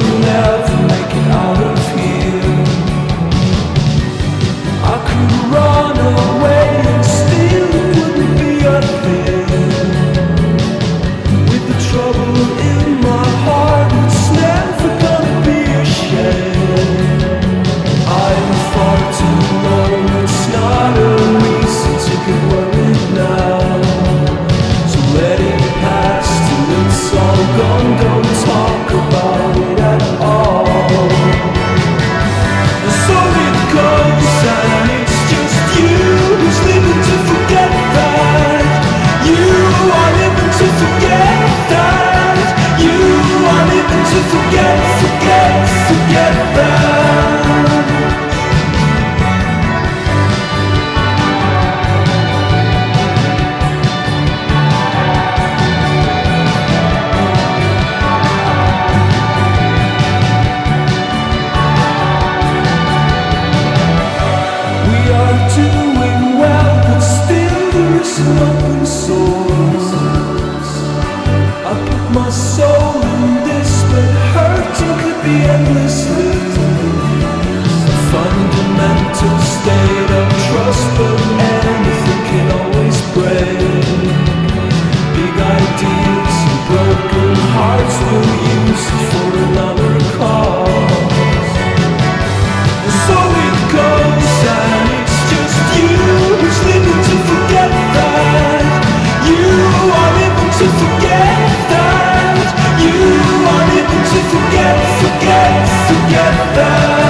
we'll never make it out of here. I could run away and still it wouldn't be a thing. With the trouble in my heart, it's never gonna be a shame. I'm far too low, it's not a reason to get worried now. So let it pass till it's all gone, don't talk about it at all. So it goes, and it's just you who's living to forget that. You are living to forget that. You are living to forget that. We are doing well, but still there is an open source. I put my soul in this, but hurting could be endlessly. A fundamental state of trust, but anything can always break. Big ideas and broken hearts will use it for another cause. So it goes, and it's just you who's living to forget that. You are living to forget that. You are living to forget that.